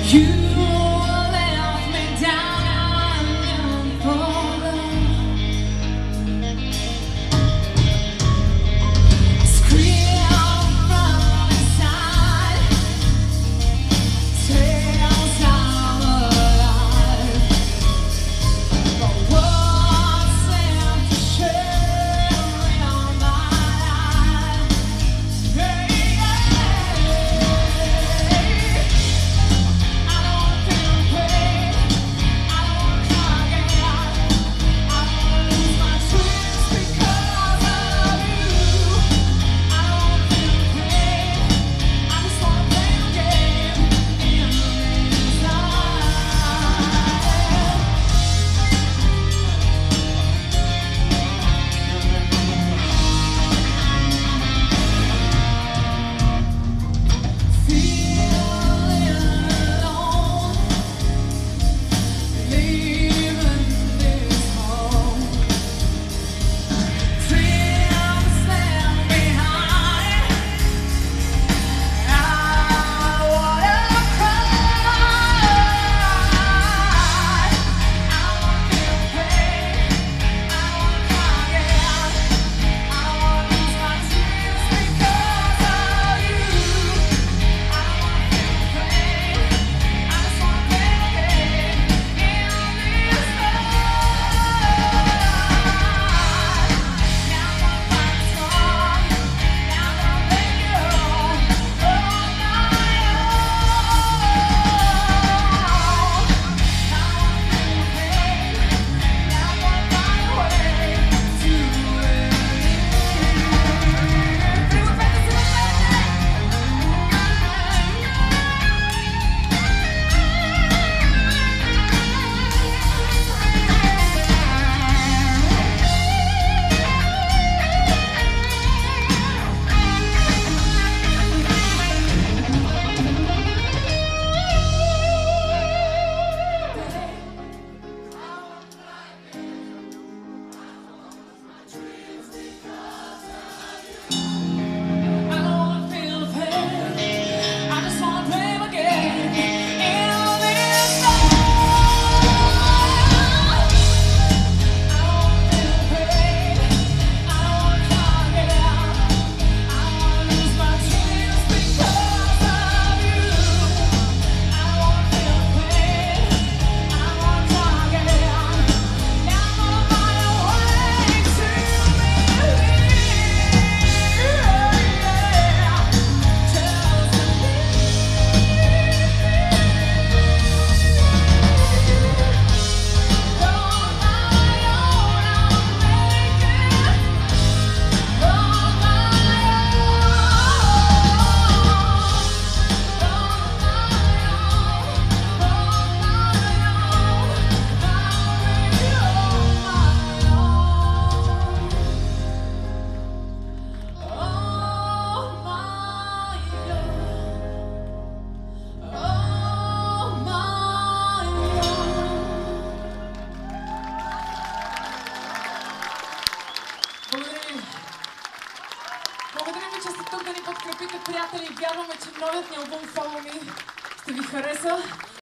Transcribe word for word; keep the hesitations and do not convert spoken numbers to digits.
You left me down for love. Scream from inside, tales of a life. But what's left to share in my life? Hey, Благодарим ви, че сте тук да ни подкрепите, приятели. Вярваме, че новият ни албум Follow Me ще ви хареса.